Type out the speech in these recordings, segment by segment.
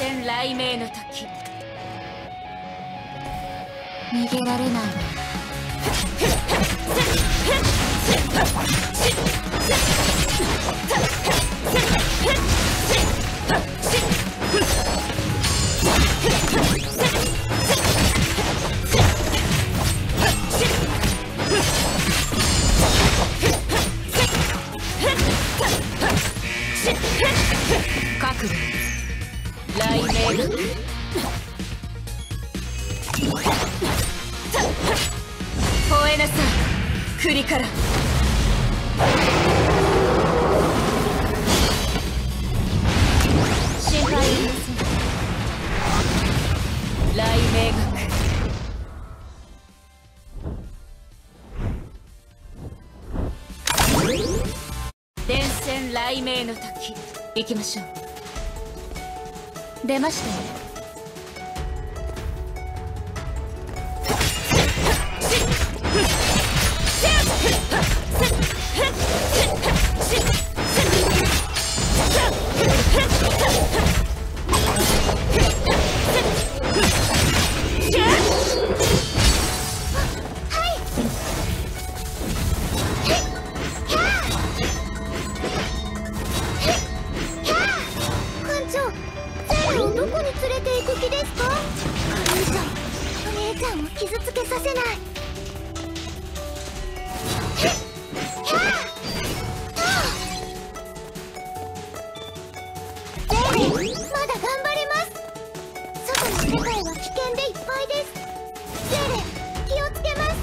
戦雷鳴の時、逃げられないわ。覚悟、雷鳴が吠えなさい、栗から。心配いりません。雷鳴学、電線雷鳴の時、行きましょう。出ましたね。 傷つけさせない。まだ頑張れます。外の世界は危険でいっぱいです。ゼーレ、気をつけます。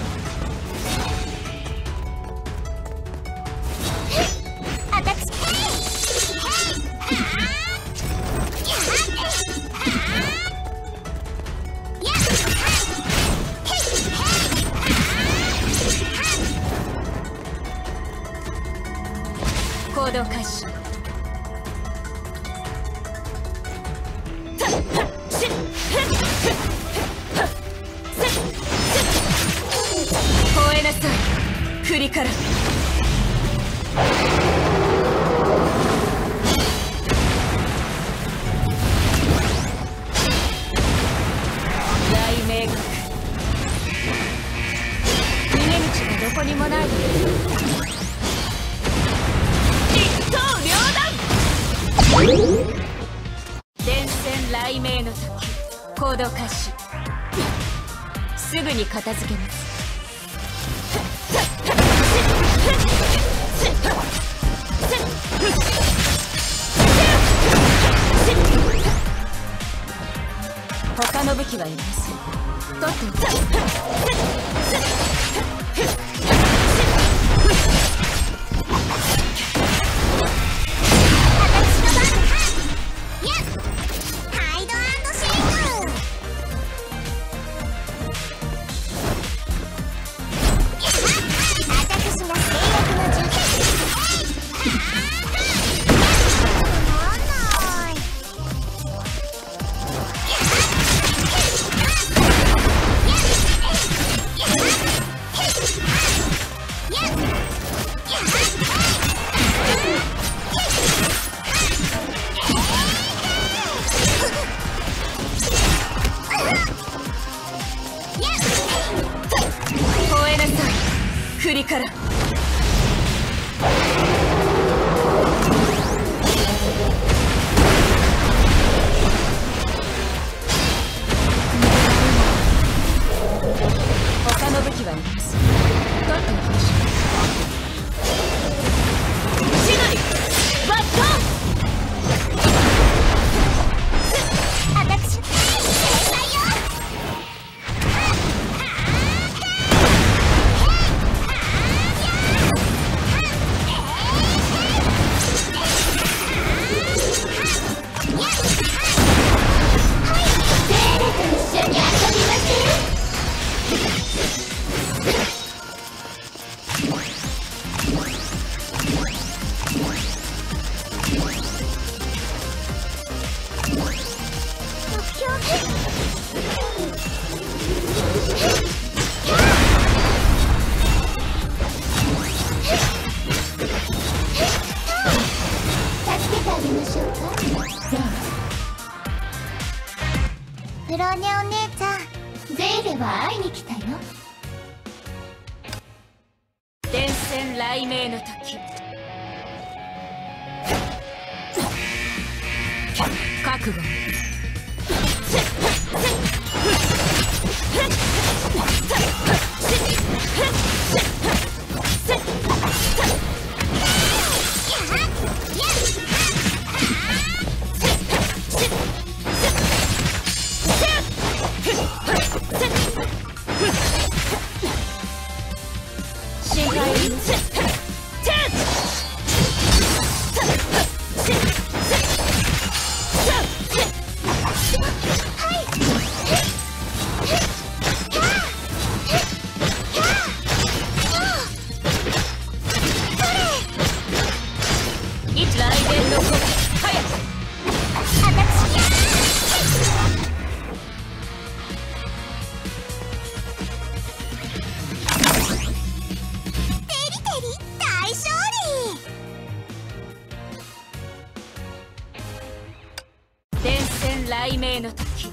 行動開始。吠えなさい、栗から。雷鳴学、逃げ道がどこにもない。電線雷鳴の時、行動開始。すぐに片付けます。他の武器はいません。取っておく。栗から。他の武器はいます。取っておきましょう。シノリバットン。 伝染雷鳴の時、覚悟。心配いりません。雷鳴の時、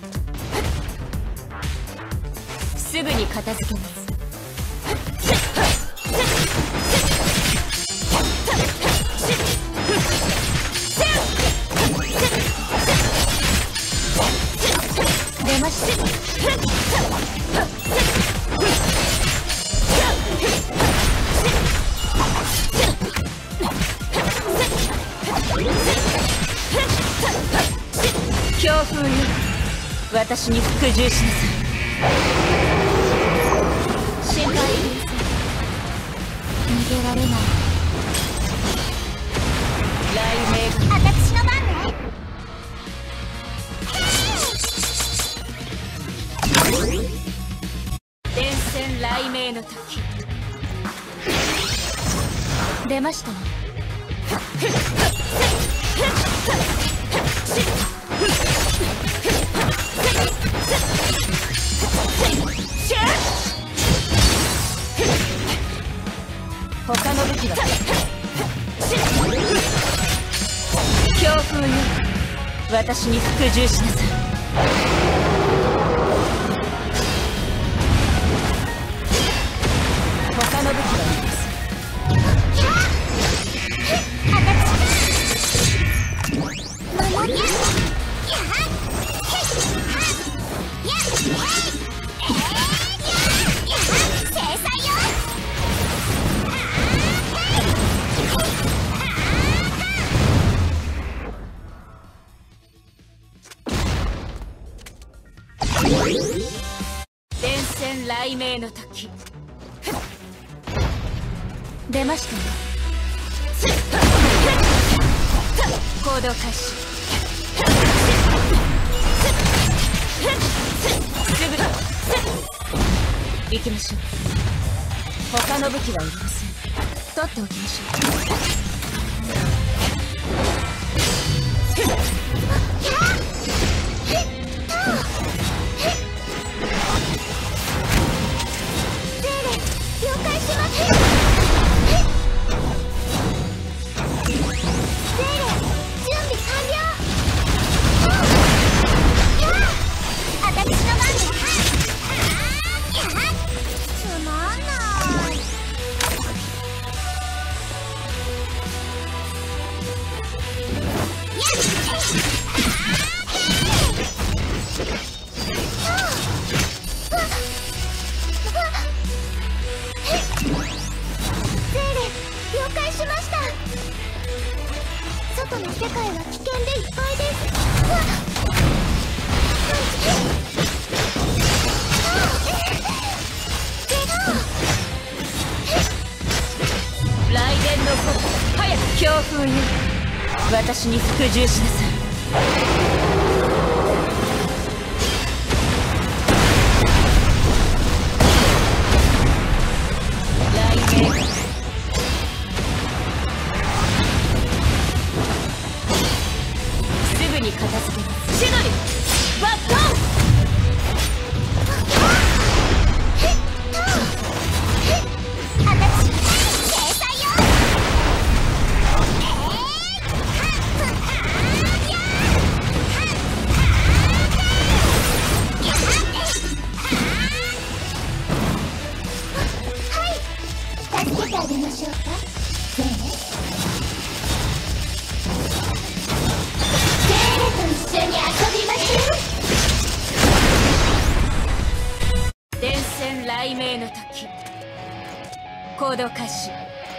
すぐに片付けます。出ました。強風に私に服従しなさい。心配いりません。逃げられない。雷鳴が私の番ね。 伝染雷鳴の時、出ましたね。他の武器は強風に私に服従しなさい。他の武器はあります。伝染雷鳴の時、出ましたね。行動開始。すぐだ。行きましょう。他の武器はいりません。取っておきましょう。外の世界は危険でいっぱいです。 雷電の子、早く強風に私に服従しなさい。片付けます。千鳥バットン。 助けてあげましょうか。セーレと一緒に遊びましょう。 電線雷鳴の時、行動開始。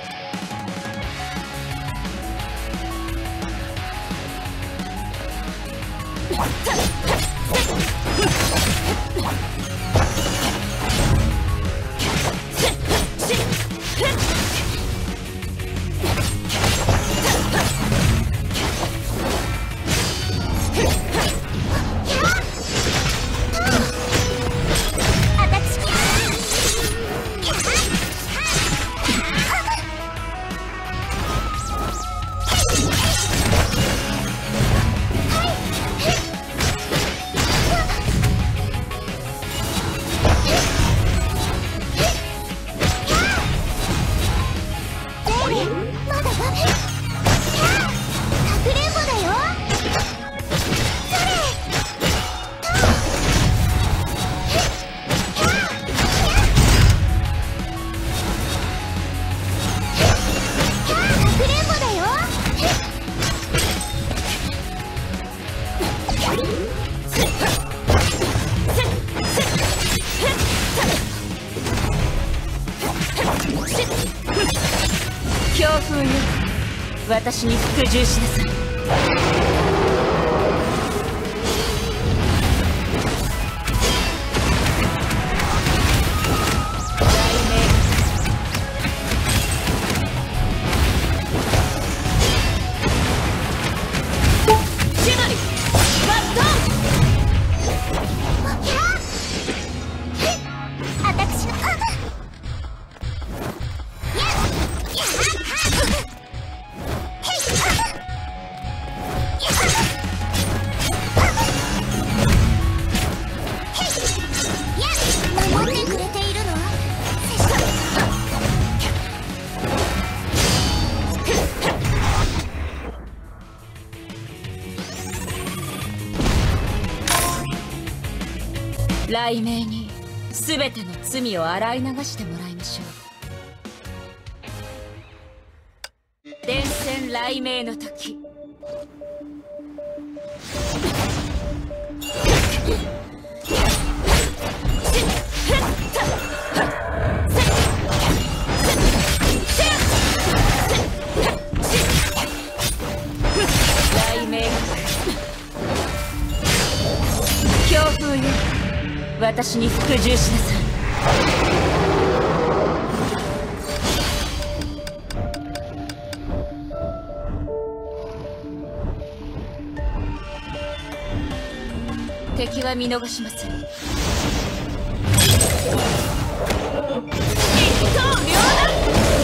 強風よ、私に服従しなさい。雷鳴に全ての罪を洗い流してもらいましょう。電線雷鳴の時、雷鳴、強風よ、私に服従しなさい。敵は見逃しません。一刀両断。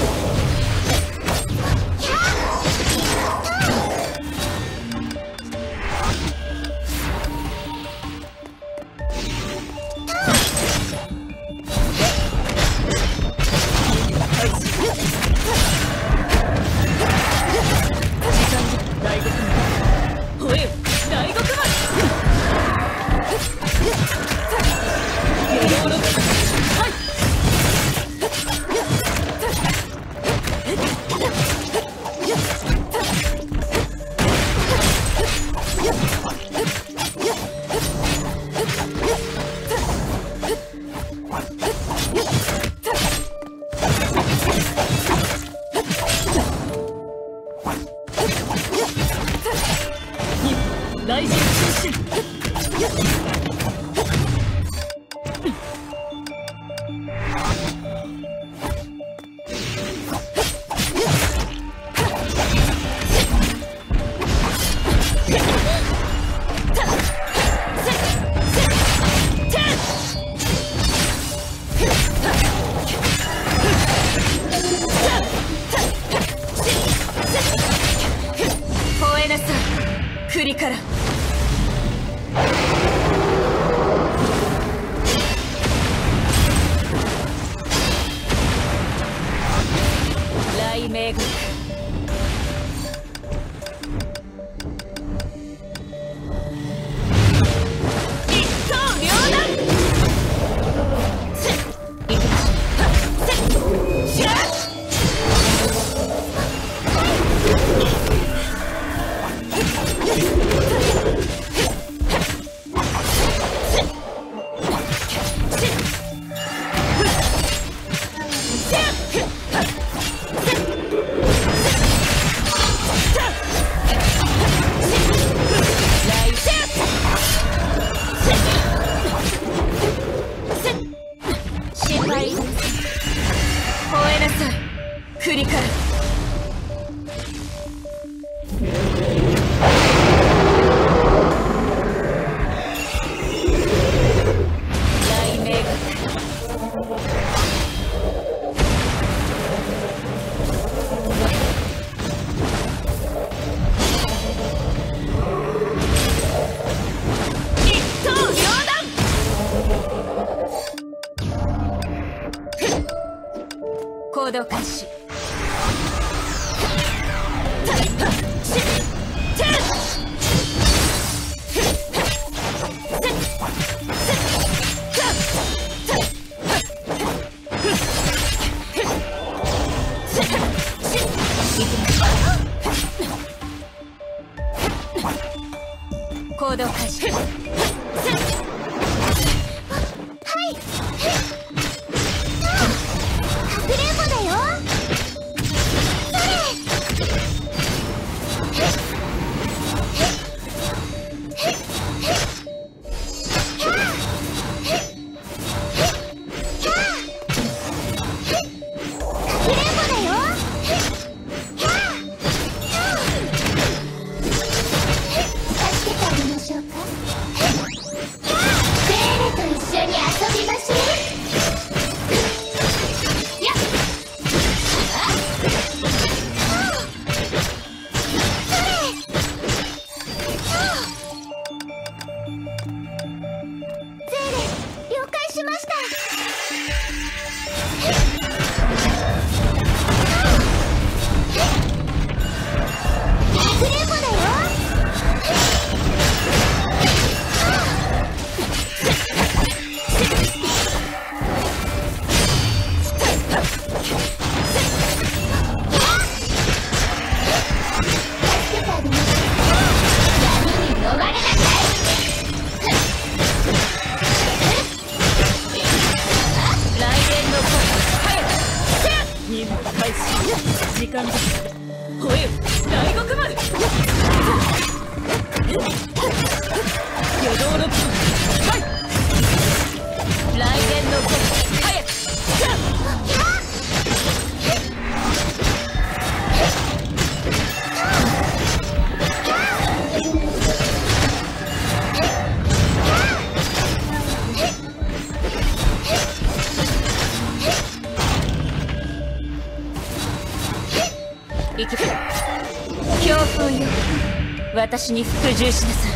大臣中心。吠えなさい、栗から。雷鳴学。一刀両断。行きましょう。 さい。繰り返す。雷鳴が行動開始。行動開始。時間だ。吠えよ大獄丸。夜道のはい。雷電の声早く。行き強風よ、私に服従しなさい。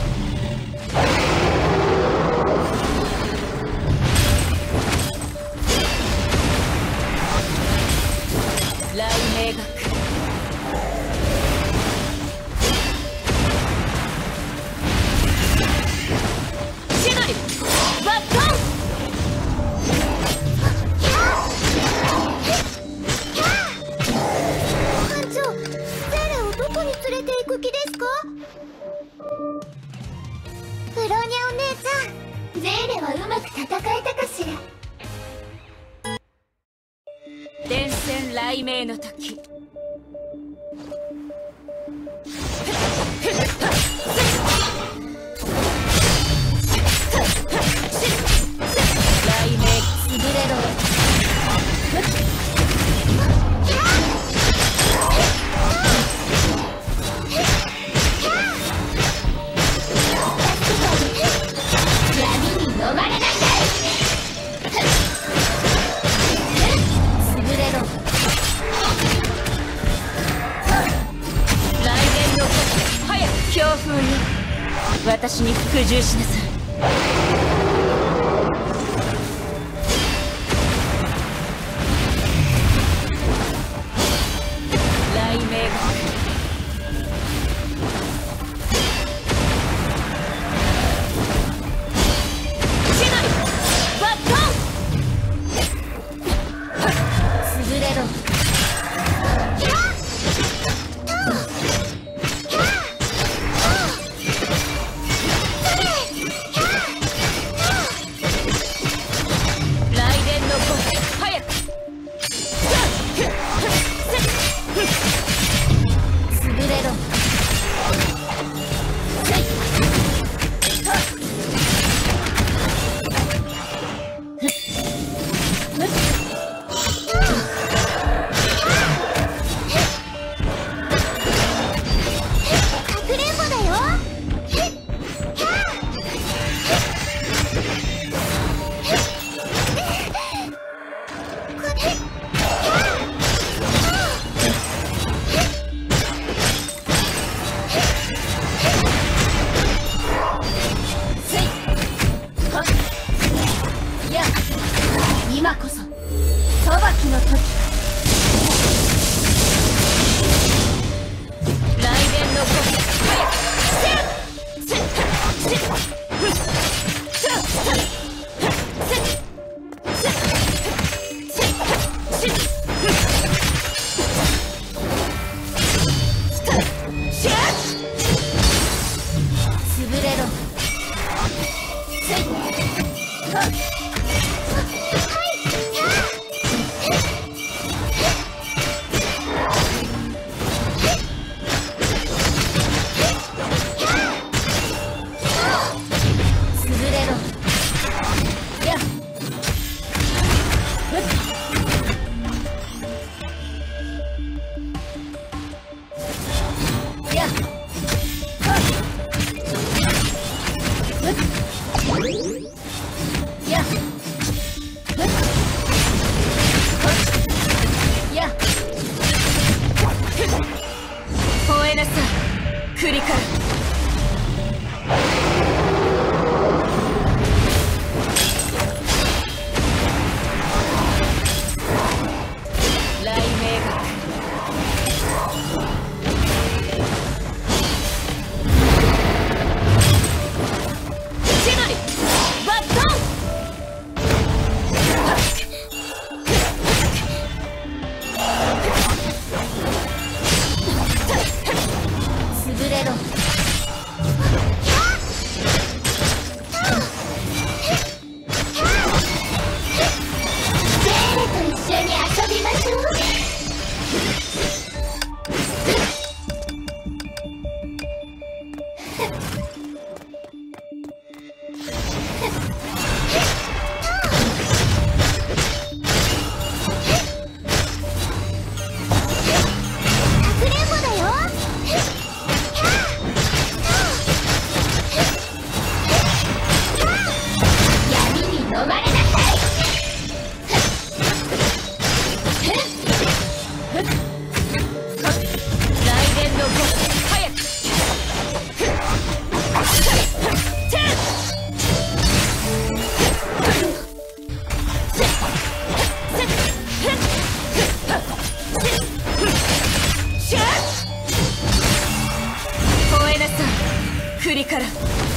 雷鳴が来る。シナリバットン。 ブローニャお姉ちゃん、ゼーレはうまく戦えたかしら。 電線雷鳴の時。雷鳴潰れろ。強風よ、私に服従しなさい。雷鳴が来る。シナリバットン。潰れろ。雷れろ。 一緒に遊びましょう。 栗から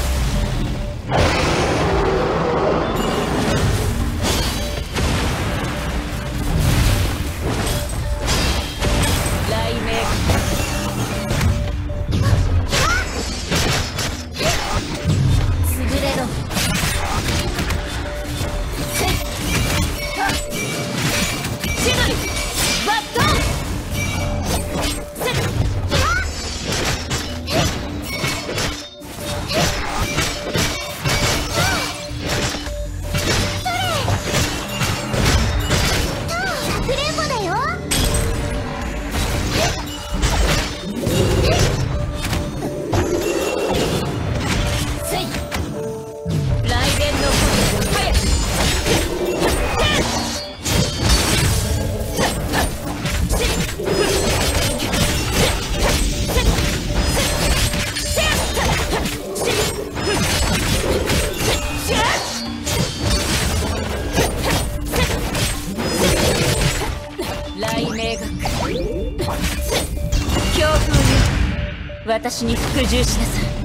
雷鳴潰れろ。千鳥バットン私に服従しなさい。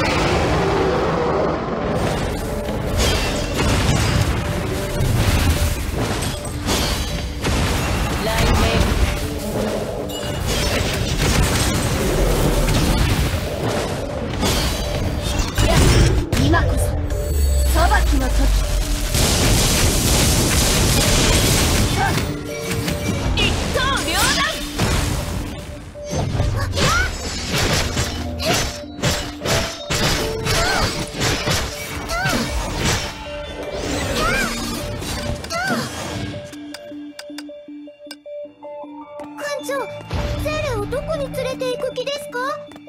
雷鳴いや、今こそ裁きの時。一刀両断。 館長、ゼーレをどこに連れて行く気ですか？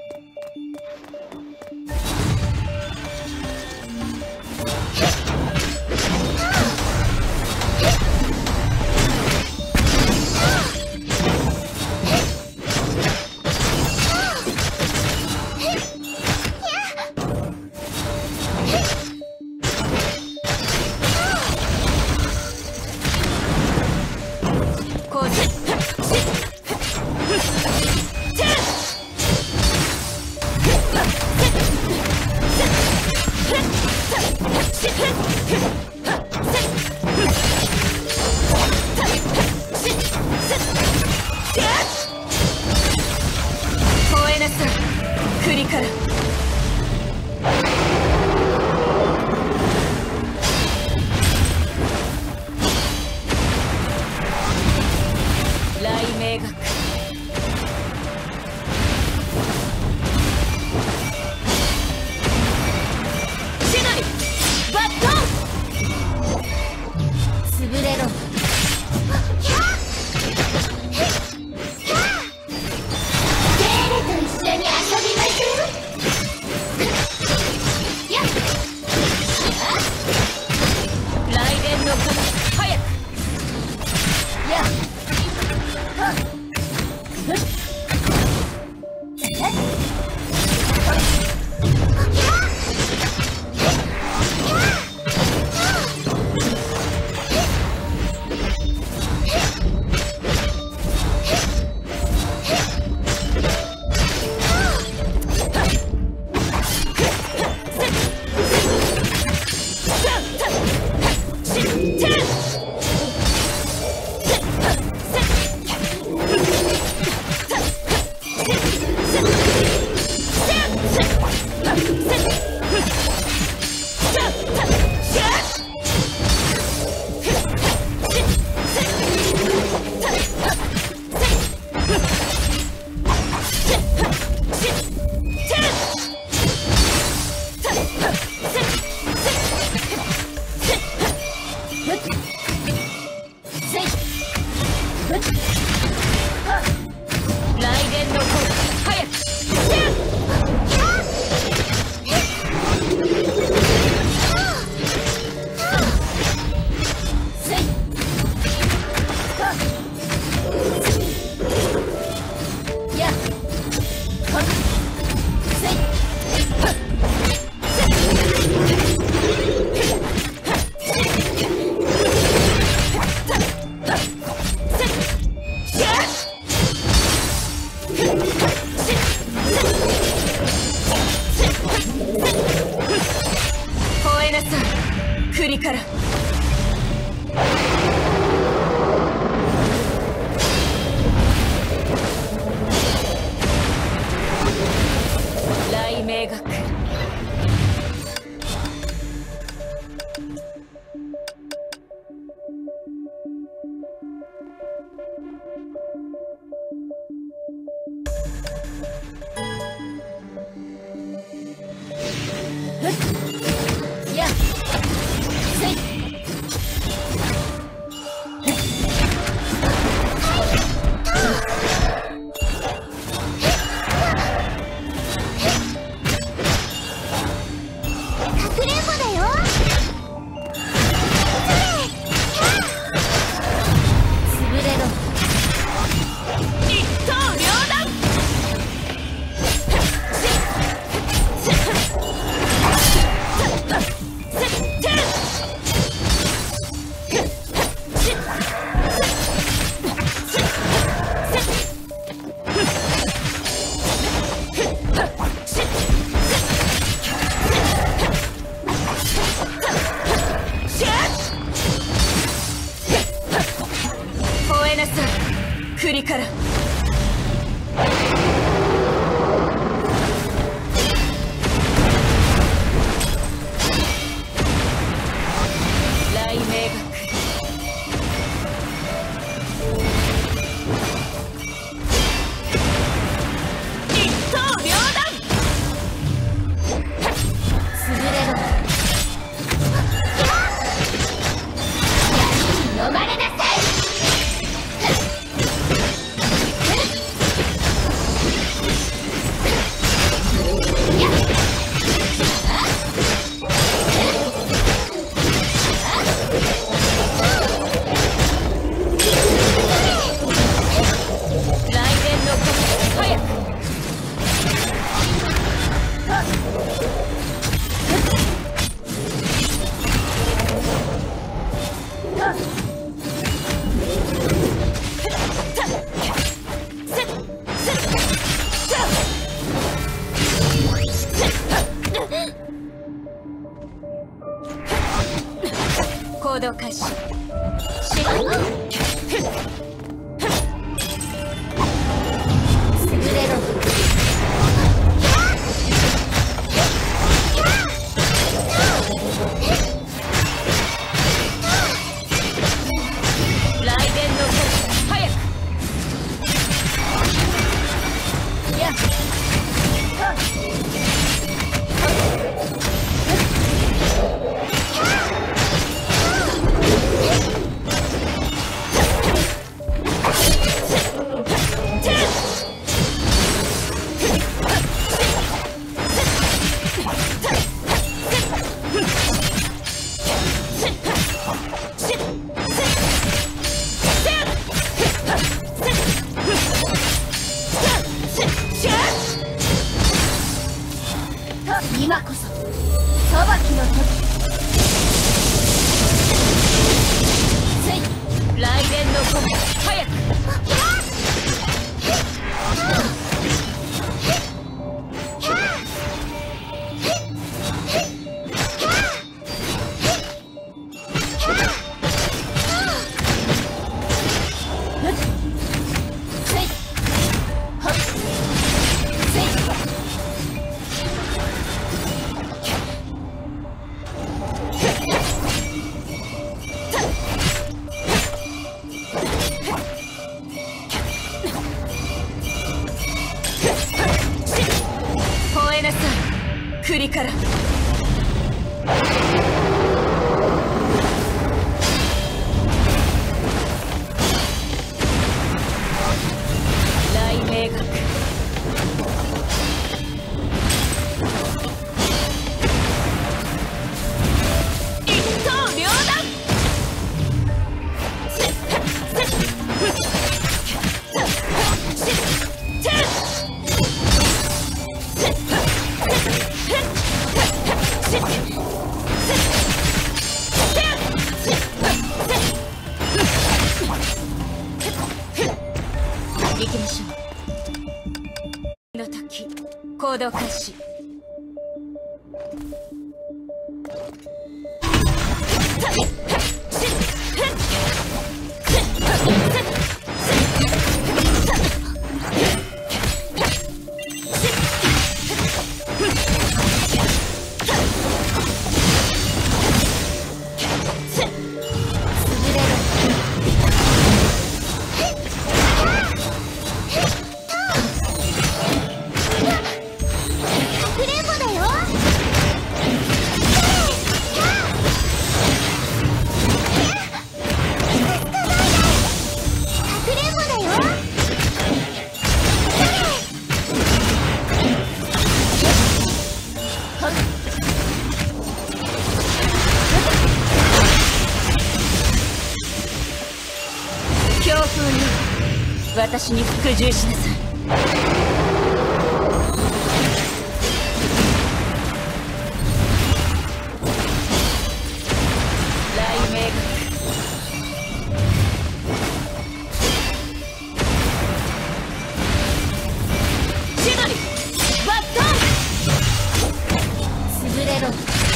栗から雷鳴学千鳥バットン潰れろ。雷電の風早くやっ吠えなさい栗から。雷鳴が来る。やっせい。 かくれんぼだよ。 潰れろ。一刀両断。吠えなさい栗から。雷鳴が来る。一刀両断。潰れろ。 逃れなさい。 雷電の鼓早く。行動開始。潰れろ。雷電の鼓早く。やっ今こそ裁きの時。せい。雷電の鼓早く。吠えなさい栗から。雷鳴が来る。一刀両断。行きましょう。 行動開始。強風に私に服従しなさい。雷鳴が千鳥バットン潰れろ。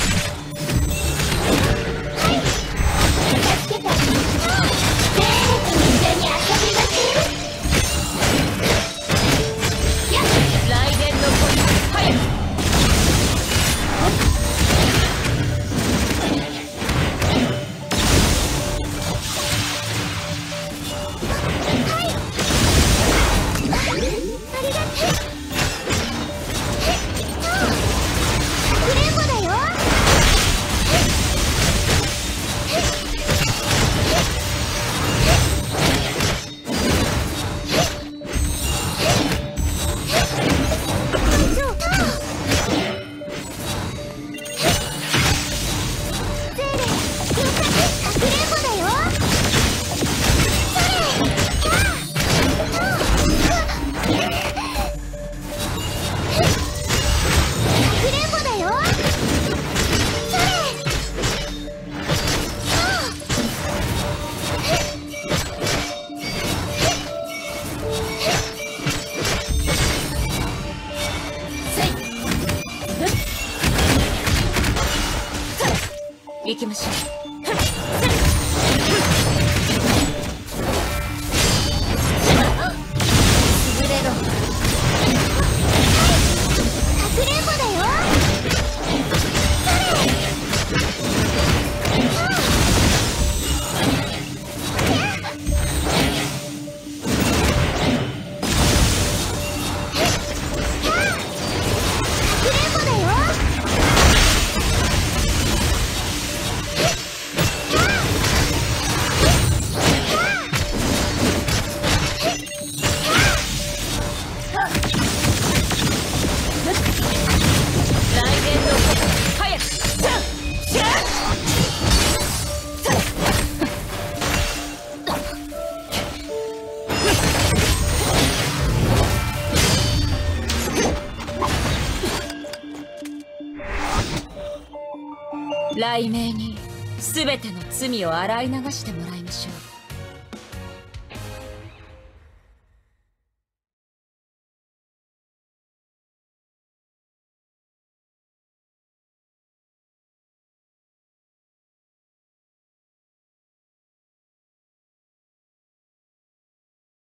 行きましょう。潰れろ。かくれんぼだよ。雷鳴に全ての罪を洗い流してもらいましょう。